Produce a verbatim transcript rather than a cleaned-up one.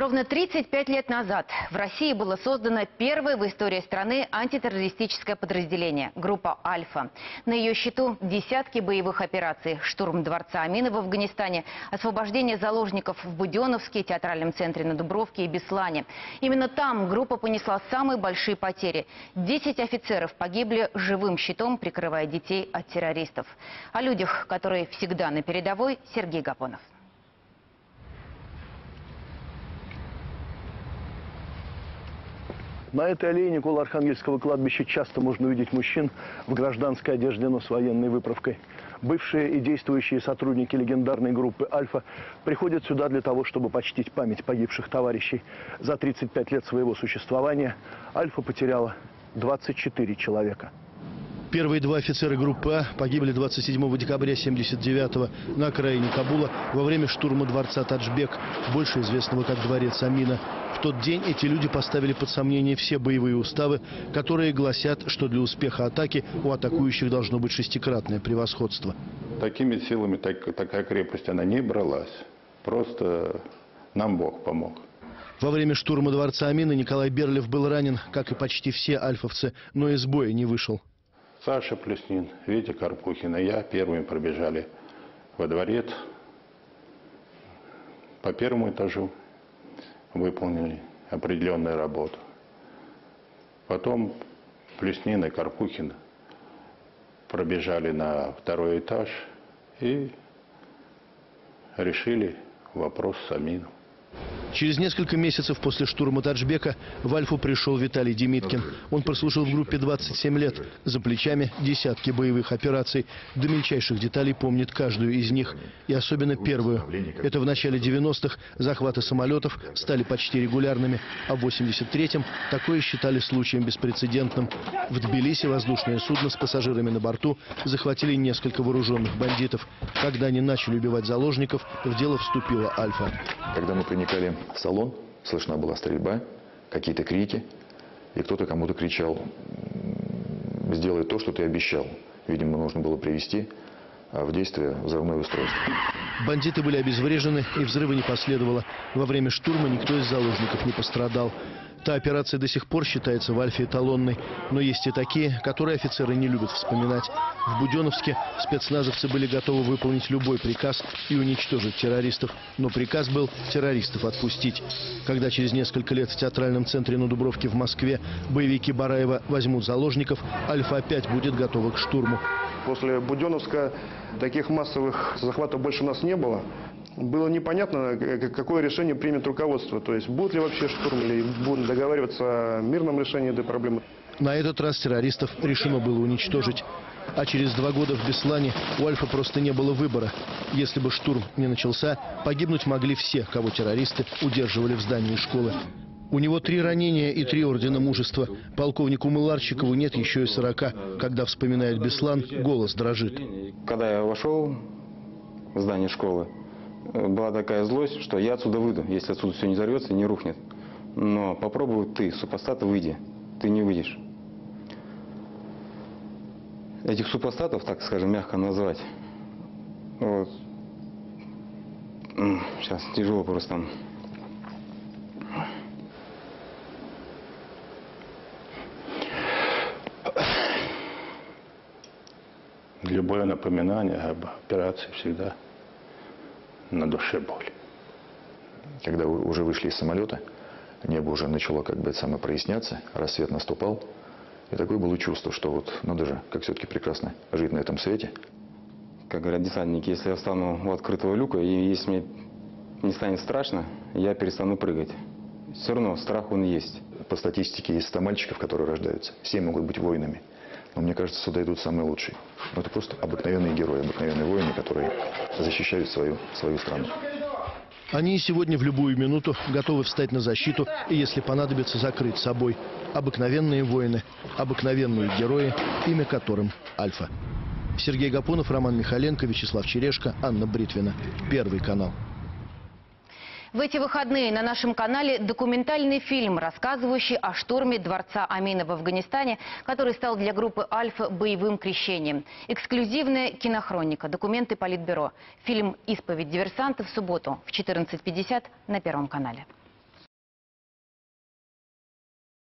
Ровно тридцать пять лет назад в России было создано первое в истории страны антитеррористическое подразделение – группа «Альфа». На ее счету десятки боевых операций: штурм дворца Амина в Афганистане, освобождение заложников в Буденновске, театральном центре на Дубровке и Беслане. Именно там группа понесла самые большие потери. Десять офицеров погибли живым щитом, прикрывая детей от террористов. О людях, которые всегда на передовой, Сергей Гапонов. На этой аллее около Архангельского кладбища часто можно увидеть мужчин в гражданской одежде, но с военной выправкой. Бывшие и действующие сотрудники легендарной группы «Альфа» приходят сюда для того, чтобы почтить память погибших товарищей. За тридцать пять лет своего существования «Альфа» потеряла двадцать четыре человека. Первые два офицера группы А погибли двадцать седьмого декабря семьдесят девятого на окраине Кабула во время штурма дворца Таджбек, больше известного как дворец Амина. В тот день эти люди поставили под сомнение все боевые уставы, которые гласят, что для успеха атаки у атакующих должно быть шестикратное превосходство. Такими силами так, такая крепость она не бралась. Просто нам Бог помог. Во время штурма дворца Амина Николай Берлев был ранен, как и почти все альфовцы, но из боя не вышел. Саша Плюснин, Витя Карпухин и я первыми пробежали во дворец. По первому этажу выполнили определенную работу. Потом Плюснин и Карпухин пробежали на второй этаж и решили вопрос с Амином. Через несколько месяцев после штурма Таджбека в Альфу пришел Виталий Демиткин. Он прослужил в группе двадцать семь лет. За плечами десятки боевых операций. До мельчайших деталей помнит каждую из них. И особенно первую. Это в начале девяностых захваты самолетов стали почти регулярными. А в восемьдесят третьем такое считали случаем беспрецедентным. В Тбилиси воздушное судно с пассажирами на борту захватили несколько вооруженных бандитов. Когда они начали убивать заложников, в дело вступила Альфа. Когда мы проникали в салон, слышна была стрельба, какие-то крики, и кто-то кому-то кричал: сделай то, что ты обещал. Видимо, нужно было привести в действие взрывное устройство. Бандиты были обезврежены, и взрыва не последовало. Во время штурма никто из заложников не пострадал. Та операция до сих пор считается в Альфе эталонной. Но есть и такие, которые офицеры не любят вспоминать. В Буденновске спецназовцы были готовы выполнить любой приказ и уничтожить террористов. Но приказ был террористов отпустить. Когда через несколько лет в театральном центре на Дубровке в Москве боевики Бараева возьмут заложников, Альфа опять будет готова к штурму. После Буденновска таких массовых захватов больше у нас не было. Было непонятно, какое решение примет руководство. То есть, будет ли вообще штурм, или будут договариваться о мирном решении этой проблемы. На этот раз террористов решено было уничтожить. А через два года в Беслане у Альфа просто не было выбора. Если бы штурм не начался, погибнуть могли все, кого террористы удерживали в здании школы. У него три ранения и три ордена мужества. Полковнику Мыларчикову нет еще и сорока. Когда вспоминает Беслан, голос дрожит. Когда я вошел в здание школы, была такая злость, что я отсюда выйду, если отсюда все не взорвется и не рухнет. Но попробуй ты, супостат, выйди. Ты не выйдешь. Этих супостатов, так скажем, мягко назвать. Вот. Сейчас тяжело просто. Любое напоминание об операции всегда на душе боль. Когда уже вышли из самолета, небо уже начало, как бы, самое проясняться, рассвет наступал. И такое было чувство, что вот надо же, как все-таки прекрасно жить на этом свете. Как говорят десантники, если я встану у открытого люка, и если мне не станет страшно, я перестану прыгать. Все равно страх он есть. По статистике есть сто мальчиков, которые рождаются. Семь могут быть воинами. Но мне кажется, сюда идут самые лучшие. Это просто обыкновенные герои, обыкновенные воины, которые защищают свою, свою страну. Они сегодня в любую минуту готовы встать на защиту и, если понадобится, закрыть собой. Обыкновенные воины, обыкновенные герои, имя которым Альфа. Сергей Гапонов, Роман Михаленко, Вячеслав Черешко, Анна Бритвина. Первый канал. В эти выходные на нашем канале документальный фильм, рассказывающий о штурме дворца Амина в Афганистане, который стал для группы «Альфа» боевым крещением. Эксклюзивная кинохроника, документы Политбюро. Фильм «Исповедь диверсанта» в субботу в четырнадцать пятьдесят на Первом канале.